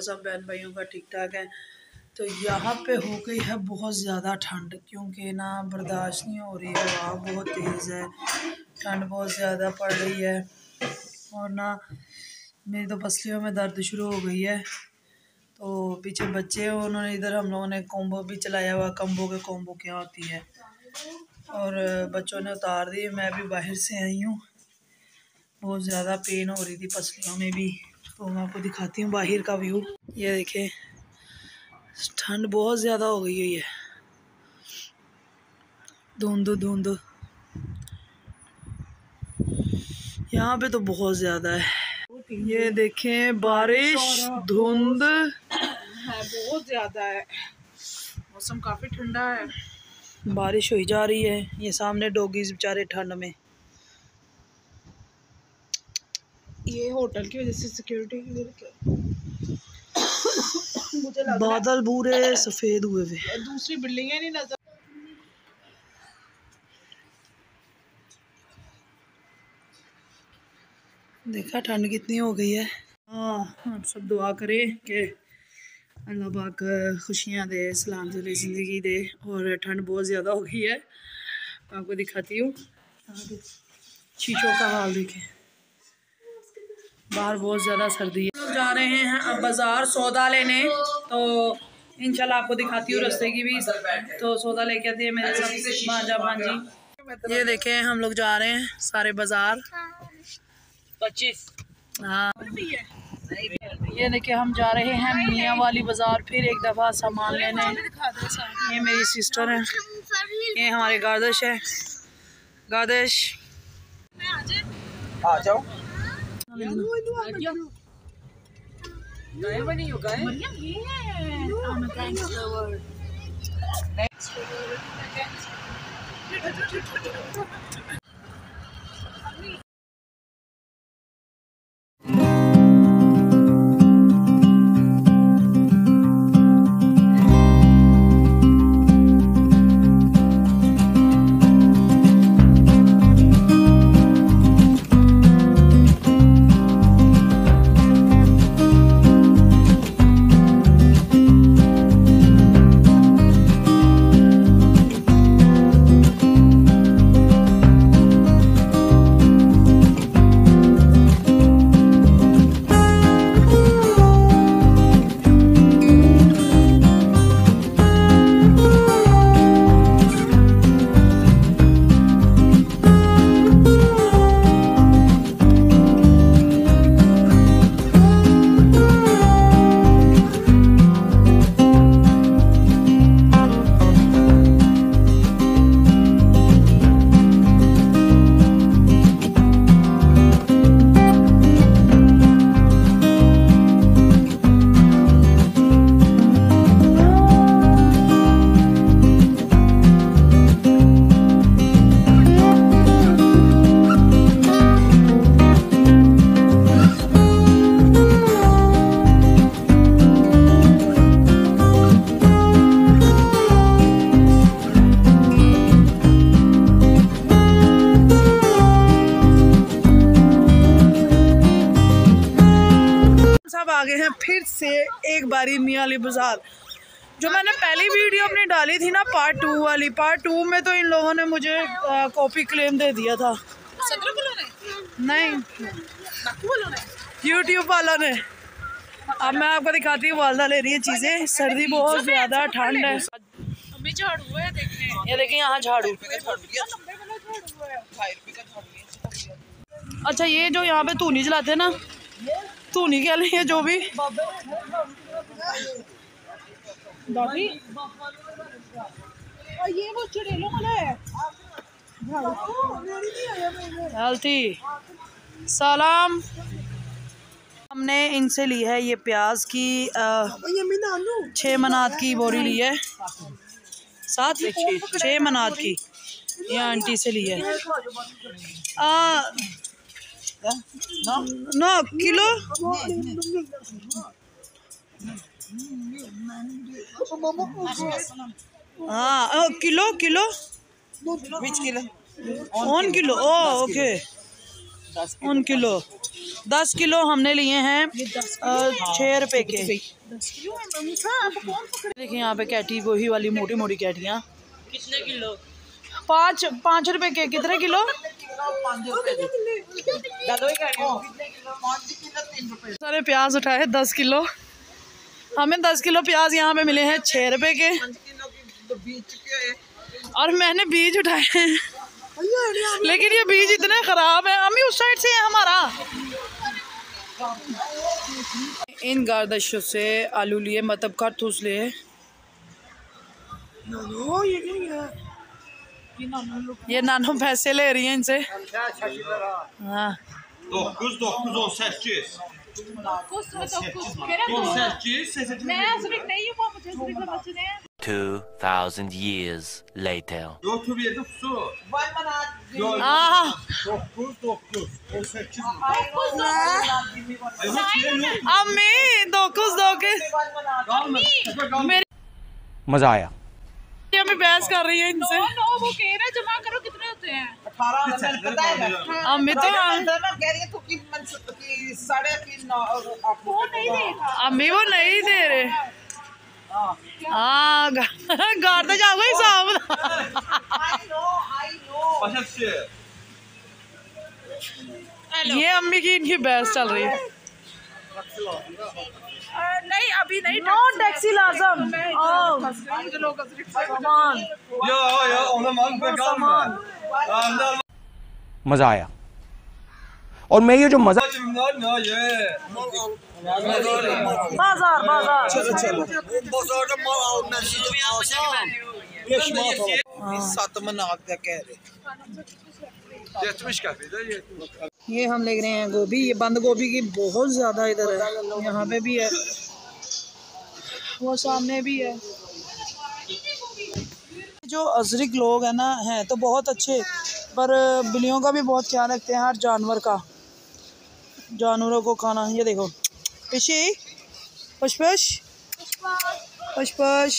सब बहन भाइयों का ठीक ठाक है। तो यहाँ पे हो गई है बहुत ज़्यादा ठंड, क्योंकि ना बर्दाश्त नहीं हो रही है, हवा बहुत तेज़ है, ठंड बहुत ज़्यादा पड़ रही है और ना मेरी तो पसलियों में दर्द शुरू हो गई है। तो पीछे बच्चे हैं, उन्होंने इधर हम लोगों ने कॉम्बो भी चलाया हुआ, कम्बो के कॉम्बो क्या होती है, और बच्चों ने उतार दी। मैं भी बाहर से आई हूँ, बहुत ज़्यादा पेन हो रही थी पसलियों में भी। तो मैं आपको दिखाती हूँ बाहर का व्यू। ये देखें, ठंड बहुत ज़्यादा हो गई है, धुंध यहाँ पे तो बहुत ज़्यादा है। ये देखें, बारिश धुंध है, बहुत ज़्यादा है, मौसम काफ़ी ठंडा है, बारिश हुई जा रही है। ये सामने डॉगीज बेचारे ठंड में। ये होटल की वजह से सिक्योरिटी की वजह मुझे लग बादल पूरे सफ़ेद हुए हुए, दूसरी बिल्डिंगें नहीं नजर। देखा ठंड कितनी हो गई है। हाँ, आप सब दुआ करें कि अल्लाह पाक खुशियाँ दे, सलाम से ज़िंदगी दे। और ठंड बहुत ज़्यादा हो गई है, आपको दिखाती हूँ। शीशों का हाल देखें, बाहर बहुत ज़्यादा सर्दी है। लोग जा रहे हैं अब बाज़ार सौदा लेने, तो इंशाल्लाह आपको दिखाती हूँ रास्ते की भी। तो सौदा लेके आती है मेरे सब भांजा भांजी। ये देखें, हम लोग जा रहे हैं सारे बाज़ार। 25। हाँ, ये देखिए हम जा रहे हैं मियाँ वाली बाज़ार फिर एक दफ़ा सामान लेने। ये मेरी सिस्टर है, ये हमारे गार्दश है। गार्दश आ जाओ। आगे हैं फिर से एक बारी मियाँ वाली बाज़ार। जो मैंने पहली वीडियो अपनी डाली थी ना, पार्ट 2 वाली, पार्ट 2 में तो इन लोगों ने मुझे कॉपी क्लेम दे दिया था। नहीं, यूट्यूब वालों ने। अब मैं आपको दिखाती हूँ, वालदा ले रही है चीज़ें। सर्दी बहुत ज़्यादा, ठंड है। ये देखिए यहाँ झाड़ू। अच्छा, ये जो यहाँ पे धूनी जलाते हैं ना, धूनी कह लें, जो भी बाबी, और ये वो चुड़ैलों वाला है। हेल्थी सलाम। हमने इनसे ली है ये प्याज की 6 मनात की बोरी ली है, 6 मनात की। ये आंटी से ली है। No kilo. हाँ, kilo kilo. Which kilo? 1 kilo. Oh, okay. उन किलो 10 किलो हमने लिए हैं 6 रुपए के। देखिए यहाँ पे कैटी वही वाली मोटी मोटी कैटियाँ कितने किलो? 5 रुपए के। कितने किलो? सारे प्याज उठाए 10 किलो। हमें 10 किलो प्याज यहाँ पे मिले हैं 6 रुपए के। और मैंने बीज उठाए हैं, लेकिन ये बीज इतने खराब है। अम्मी उस साइड से है हमारा। इन गार्दशों से आलू लिए, मतलब कट्ठूस लिए। ये नानो पैसे ले रही है इनसे। हाँ 2000 years later. अम्मी दो मेरी मजा आया। हमें बहस कर रही है इनसे। वो कह रहे जमा करो, कितने होते हैं? 18 अम्मी तो अम्मी वो नहीं दे रहे। हाँ गार्दा जाओगे हिसाब। ये अम्मी की इनकी बहस चल रही है। नहीं अभी नहीं। नो टैक्सी लाजम। मजा आया। और मैं ये जो मजा ये हम ले रहे हैं गोभी। ये बंद गोभी की बहुत ज्यादा इधर है, यहाँ पे भी है, वो सामने भी है। जो अजरिक लोग हैं ना, हैं तो बहुत अच्छे, पर बिल्लियों का भी बहुत ख्याल रखते हैं, हर जानवर का, जानवरों को खाना। ये देखो पिशी पश पश पश पश।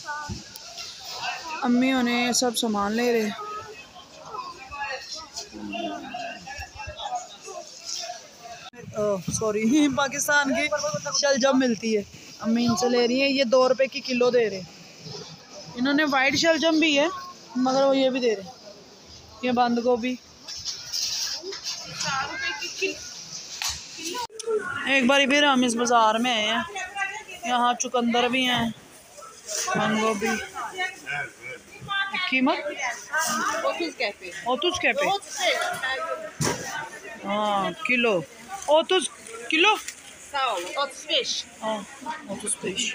अम्मी उन्हें सब सामान ले रहे। सॉरी पाकिस्तान की शलजम मिलती है, अम्मी इनसे ले रही है। ये 2 रुपए की किलो दे रहे। इन्होंने वाइट शलजम भी है, मगर वो ये भी दे रहे। ये बंद गोभी एक बार फिर हम इस बाजार में आए हैं। यहाँ चुकंदर भी हैं, बंद गोभी कीमत ओतुस कैफे। हाँ किलो ओतुस किलो 35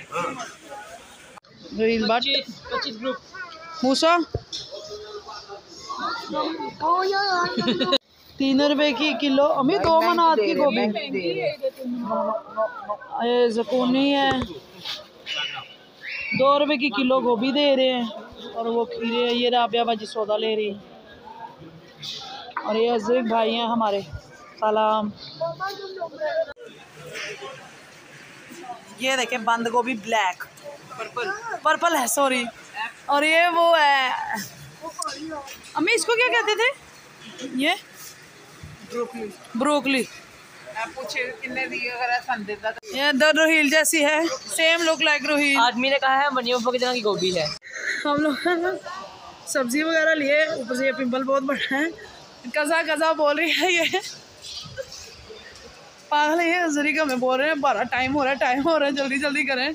रील बाट 25 ग्रुप मूसा 3 रुपए की किलो। अम्मी 2 मनात की गोभी। ये ज़कूनी है, 2 रुपए की किलो गोभी दे रहे हैं। और वो खीरे, ये राबिया बाजी सौदा ले रही है। और ये अजरिक भाई हैं हमारे, सलाम। ये देखें बंद गोभी ब्लैक पर्पल है, सॉरी। और ये वो है, अम्मी इसको क्या कहते थे? ये ब्रोकली। ये रोहील जैसी है, सेम लुक लाइक रोहील। आदमी ने कहा है मनियो की तरह की गोभी है। हम लोग सब्जी वगैरह लिए, ऊपर से ये पिंपल बहुत बड़ा है। कज़ा बोल रही है ये पागल है। अजरी का मैं बोल रहे हैं 12 टाइम हो रहा है, जल्दी जल्दी करें।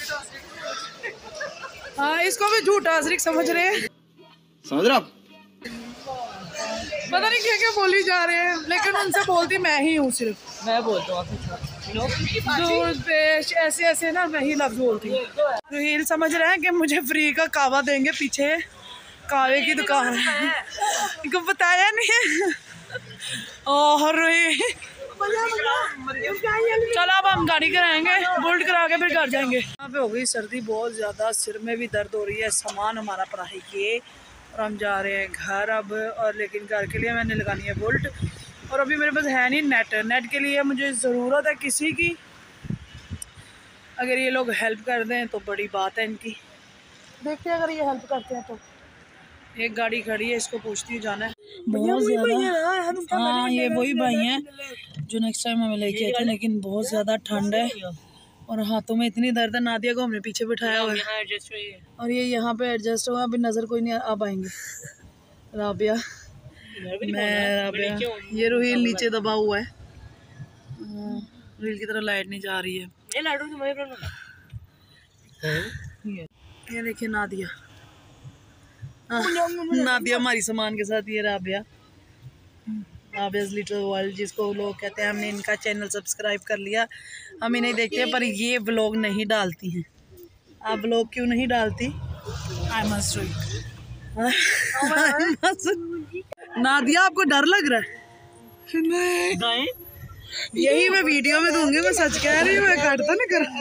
हाँ इसको भी झूठा अजरिक समझ रहे हैं, समझ रहे आप? पता नहीं क्या क्या बोली जा रहे हैं, लेकिन उनसे बोलती मैं ही हूँ, सिर्फ मैं बोलता हूँ दूध पेश ऐसे ऐसे ना मैं ही लफ्ज बोलती हूँ। रोहील समझ रहे हैं कि मुझे फ्री का कावा देंगे, पीछे कावे की दुकान है, इनको बताया नहीं है। और रोहील चलो अब हम गाड़ी कराएंगे, बुल्ट करा के फिर घर जाएंगे। यहाँ पे हो गई सर्दी बहुत ज़्यादा, सिर में भी दर्द हो रही है। सामान हमारा पड़ा है ये, और हम जा रहे हैं घर अब। और लेकिन घर के लिए मैंने लगानी है बुल्ट, और अभी मेरे पास है नहीं नेट के लिए मुझे ज़रूरत है किसी की। अगर ये लोग हेल्प कर दें तो बड़ी बात है इनकी, देखते हैं अगर ये हेल्प करते हैं तो। एक गाड़ी खड़ी है, इसको पूछती हूँ जाना है। बहुत ज़्यादा। हाँ ये वही भाई हैं जो नेक्स्ट टाइम हमें लेके आए थे, लेकिन बहुत ज़्यादा ठंड है और हाथों में इतनी दर्द है। नादिया को हमने पीछे बिठाया हुआ है और ये यहाँ पे एडजस्ट हुआ, अभी नज़र कोई नहीं आ पाएंगे। राबिया, मैं राबिया, ये रोहिल नीचे दबा हुआ है, रोहिल की तरह लाइट नहीं जा रही है। ये देखिए नादिया, नादिया हमारी सामान के साथ। ये राबिया, राबिया's लिटिल वर्ल्ड जिसको लोग कहते हैं। हमने इनका चैनल सब्सक्राइब कर लिया, हम इन्हें देखते हैं पर ये व्लॉग नहीं डालती हैं। आप व्लॉग क्यों नहीं डालती? I must do it. Nadia आपको डर लग रहा है? नहीं, यही मैं वीडियो में दूंगी, मैं सच कह रही हूँ, मैं काटता नहीं कर।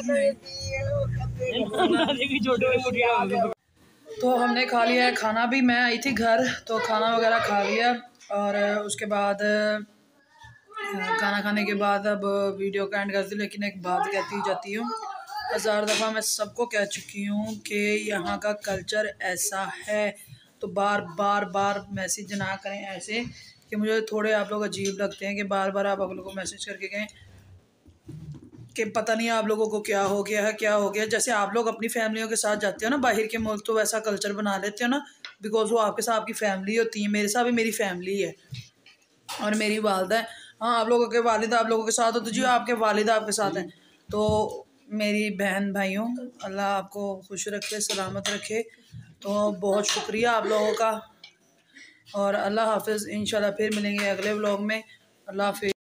तो हमने खा लिया है खाना भी, मैं आई थी घर तो खाना वगैरह खा लिया और उसके बाद खाना खाने के बाद अब वीडियो का एंड करती। लेकिन एक बात कहती जाती हूँ, 1000 दफ़ा मैं सबको कह चुकी हूँ कि यहाँ का कल्चर ऐसा है, तो बार मैसेज ना करें ऐसे कि मुझे थोड़े आप लोग अजीब लगते हैं कि बार आप लोगों को मैसेज करके कहें कि पता नहीं आप लोगों को क्या हो गया। जैसे आप लोग अपनी फैमिलियों के साथ जाते हो ना बाहर के मुल्क, तो वैसा कल्चर बना लेते हो ना, बिकॉज वो आपके साथ आपकी फैमिली होती है। मेरे साथ भी मेरी फैमिली है और मेरी वालदा है। हाँ, आप लोगों के वालिद आप लोगों के साथ हो तो जी आपके वालिद आपके साथ हैं। तो मेरी बहन भाइयों, अल्लाह आपको खुश रखे, सलामत रखे। तो बहुत शुक्रिया आप लोगों का और अल्लाह हाफिज़। इंशाल्लाह फिर मिलेंगे अगले व्लॉग में। अल्लाह हाफिज़।